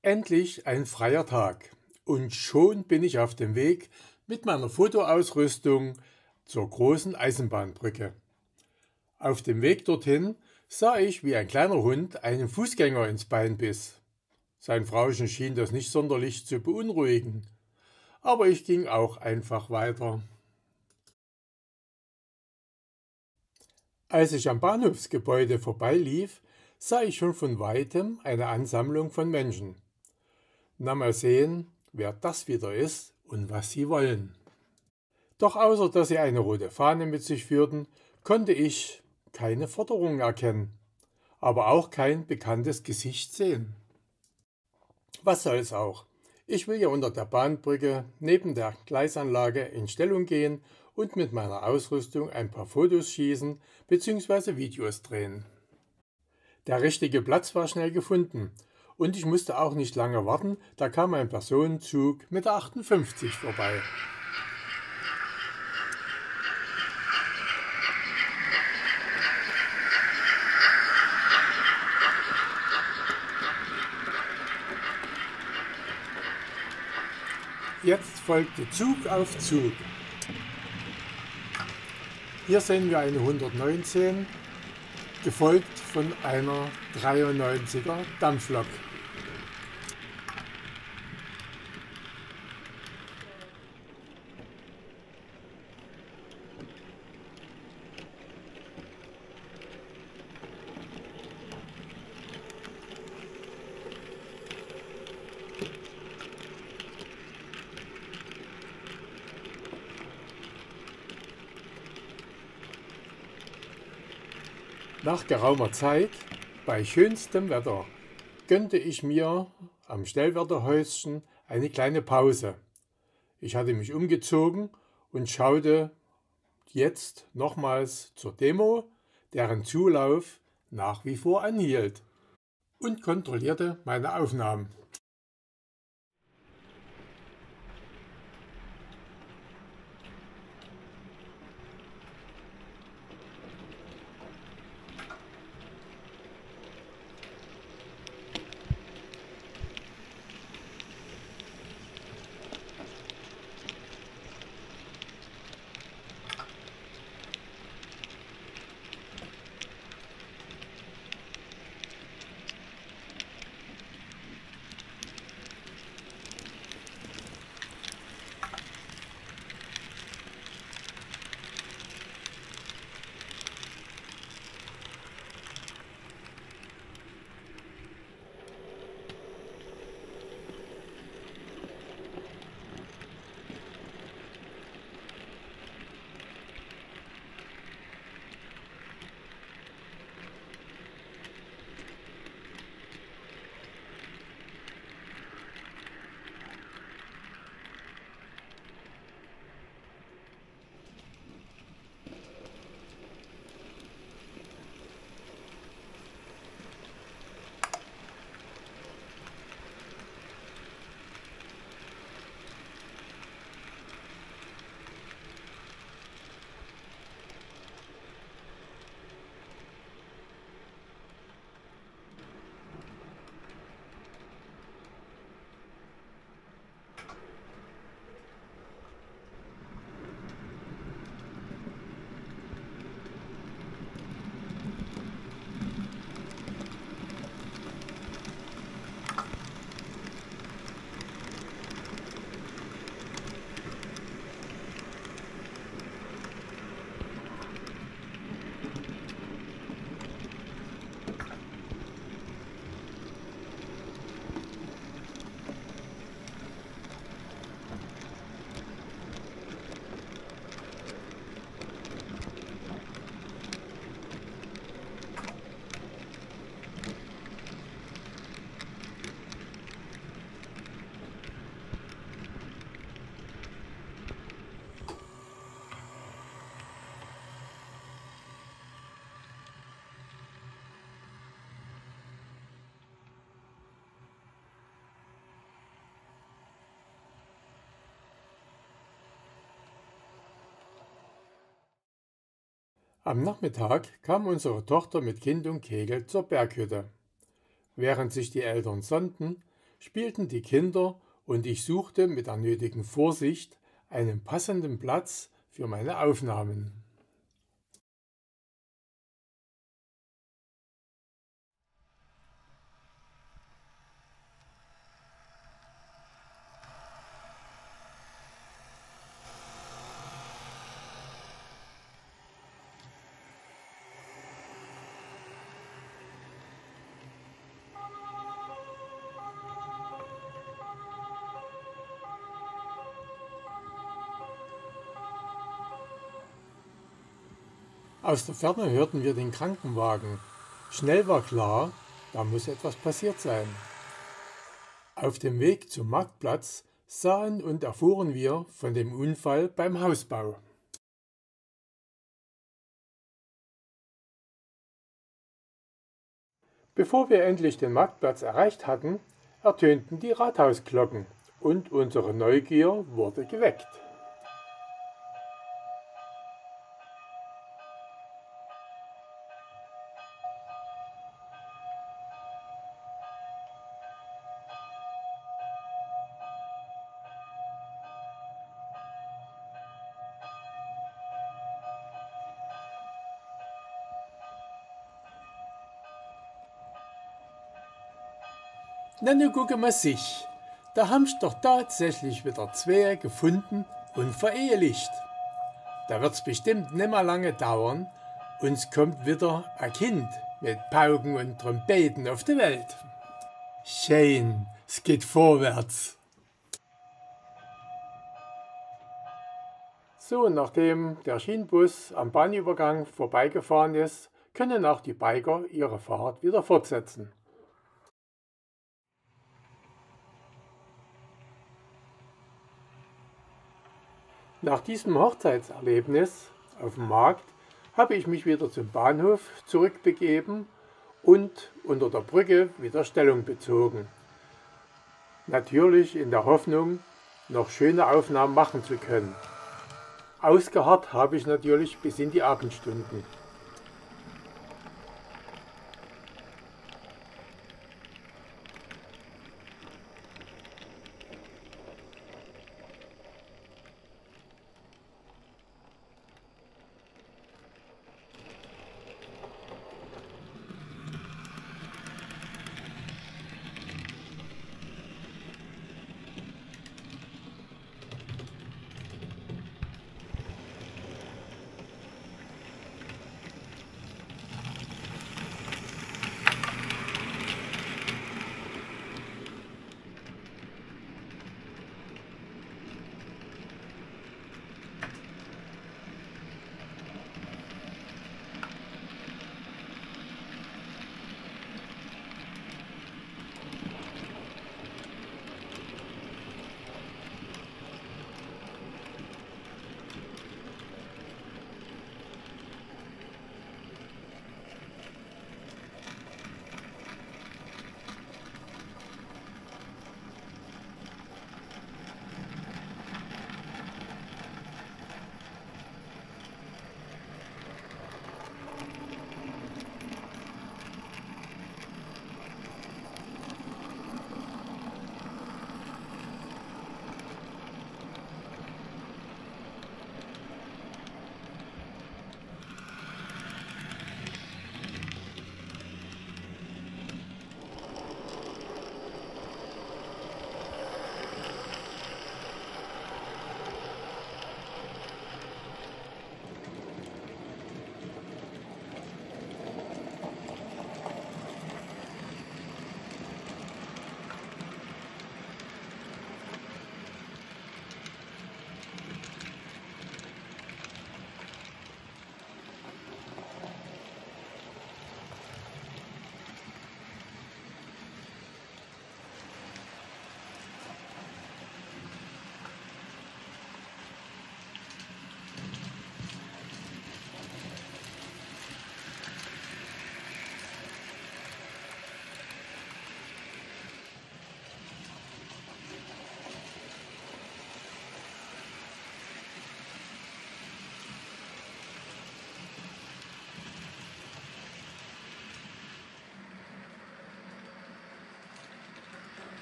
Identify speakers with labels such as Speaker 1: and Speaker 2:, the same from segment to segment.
Speaker 1: Endlich ein freier Tag und schon bin ich auf dem Weg mit meiner Fotoausrüstung zur großen Eisenbahnbrücke. Auf dem Weg dorthin sah ich, wie ein kleiner Hund einen Fußgänger ins Bein biss. Sein Frauchen schien das nicht sonderlich zu beunruhigen, aber ich ging auch einfach weiter. Als ich am Bahnhofsgebäude vorbeilief, sah ich schon von weitem eine Ansammlung von Menschen. Na, mal sehen, wer das wieder ist und was sie wollen. Doch außer dass sie eine rote Fahne mit sich führten, konnte ich keine Forderung erkennen, aber auch kein bekanntes Gesicht sehen. Was soll's auch? Ich will ja unter der Bahnbrücke neben der Gleisanlage in Stellung gehen und mit meiner Ausrüstung ein paar Fotos schießen bzw. Videos drehen. Der richtige Platz war schnell gefunden und ich musste auch nicht lange warten, da kam ein Personenzug mit der 58 vorbei. Jetzt folgte Zug auf Zug. Hier sehen wir eine 119, gefolgt von einer 93er Dampflok. Nach geraumer Zeit, bei schönstem Wetter, gönnte ich mir am Stellwärterhäuschen eine kleine Pause. Ich hatte mich umgezogen und schaute jetzt nochmals zur Demo, deren Zulauf nach wie vor anhielt, und kontrollierte meine Aufnahmen. Am Nachmittag kam unsere Tochter mit Kind und Kegel zur Berghütte. Während sich die Eltern sonnten, spielten die Kinder und ich suchte mit der nötigen Vorsicht einen passenden Platz für meine Aufnahmen. Aus der Ferne hörten wir den Krankenwagen. Schnell war klar, da muss etwas passiert sein. Auf dem Weg zum Marktplatz sahen und erfuhren wir von dem Unfall beim Hausbau. Bevor wir endlich den Marktplatz erreicht hatten, ertönten die Rathausglocken und unsere Neugier wurde geweckt. Na nu gucke mal sich, da haben's doch tatsächlich wieder zwei gefunden und verehelicht. Da wird's bestimmt nimmer lange dauern, uns kommt wieder ein Kind mit Pauken und Trompeten auf die Welt. Schön, es geht vorwärts. So, nachdem der Schienenbus am Bahnübergang vorbeigefahren ist, können auch die Biker ihre Fahrt wieder fortsetzen. Nach diesem Hochzeitserlebnis auf dem Markt habe ich mich wieder zum Bahnhof zurückbegeben und unter der Brücke wieder Stellung bezogen. Natürlich in der Hoffnung, noch schöne Aufnahmen machen zu können. Ausgeharrt habe ich natürlich bis in die Abendstunden.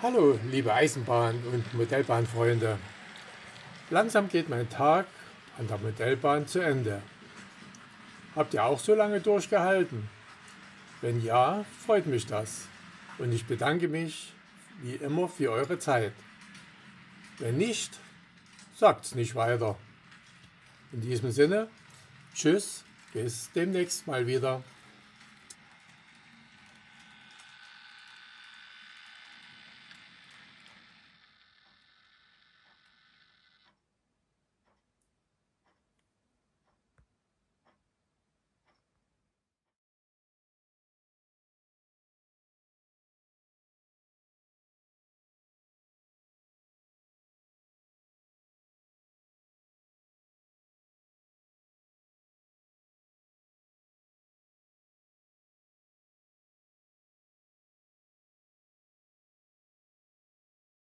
Speaker 1: Hallo, liebe Eisenbahn- und Modellbahnfreunde. Langsam geht mein Tag an der Modellbahn zu Ende. Habt ihr auch so lange durchgehalten? Wenn ja, freut mich das. Und ich bedanke mich wie immer für eure Zeit. Wenn nicht, sagt's nicht weiter. In diesem Sinne, tschüss, bis demnächst mal wieder.